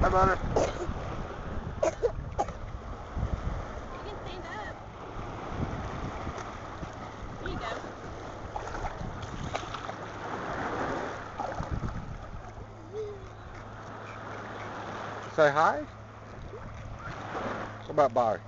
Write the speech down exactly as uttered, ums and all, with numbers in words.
Hi, Butter. You can stand up. Here you go. Say hi. How about bye?